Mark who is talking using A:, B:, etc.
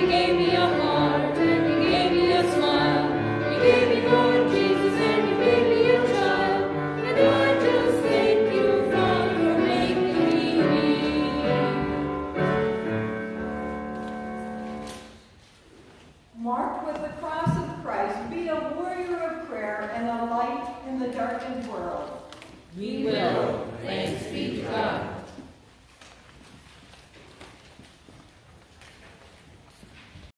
A: you gave me a heart, and you gave me a smile. You gave me Lord Jesus, and you gave me a child. And I just thank you, Father, for making me.
B: Marked with the cross of Christ, be a warrior of prayer and a light in the darkened world.
A: We will. Thanks be to God.